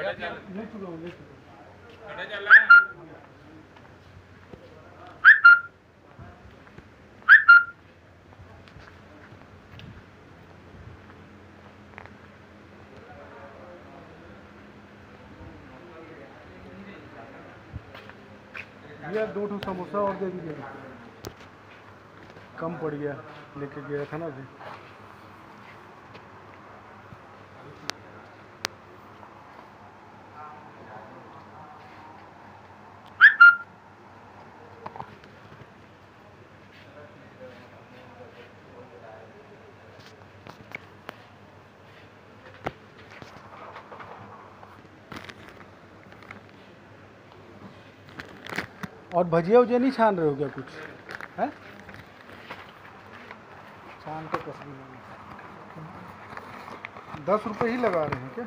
ले चुका हूँ। भैया 2 समोसा और दे दीजिए, कम पड़ गया, लेके गया था ना अभी। और भजिया उजिया नहीं छान रहे हो क्या कुछ है? छान के कसम 10 रुपये ही लगा रहे हैं क्या?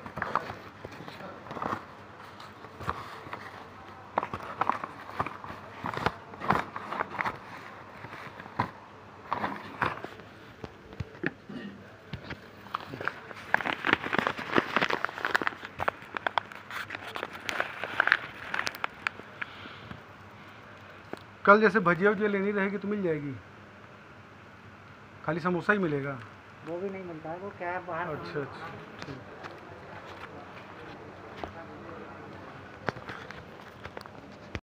कल जैसे भजिया उजिया लेनी रहेगी तो मिल जाएगी, खाली समोसा ही मिलेगा? वो भी नहीं मिलता है, वो क्या है बाहर। अच्छा अच्छा ठीक।